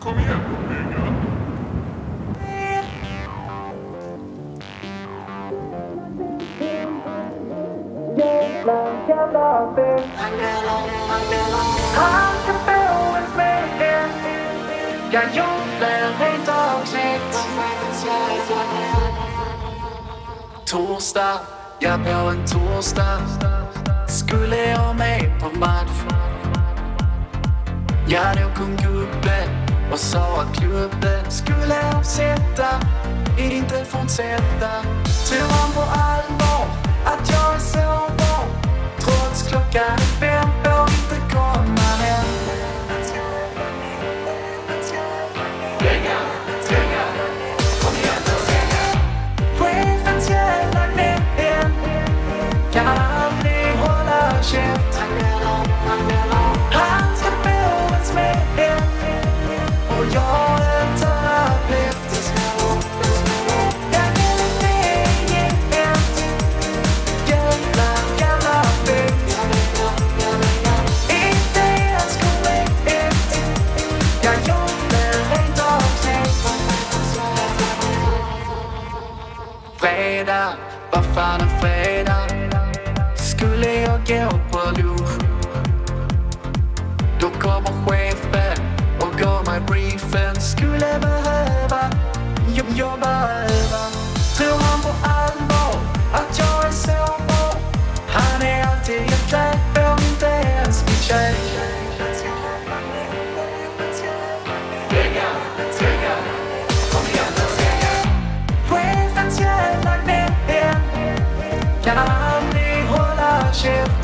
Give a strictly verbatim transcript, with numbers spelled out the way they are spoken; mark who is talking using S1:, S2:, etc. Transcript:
S1: Kom igen, Bengan.
S2: Han ska få en smäll. Jag jobbar helt avsnitt. Torsdag, ja på en torsdag skulle jag med på match. Ja, då kom gubben och sa att klubben skulle avsätta i din telefonsätta. Tror han på allvar att jag är sårbar, trots klockan fem får inte komma hem. Bengan, Bengan, kom igen nu Bengan. Chefens jävla gnäll kan aldrig hålla käft. Han ska få en smäll och jag är en terapeut. Jag gnäller igen, jävla, jävla fett. Inte ens korrekt, jag jobbar rent av snett. Fredag, vad fan en fredag skulle jag gå på lunch. Då kommer chefen och gav mig briefen. Skulle behöva jobb, jobba över. Tror han på allvar att jag är sårbar? Han är alltid ett lätt, får inte ens min tjej. Bengan, Bengan, kom igen nu Bengan. Chefens jävla gnäll kan aldrig hålla käft.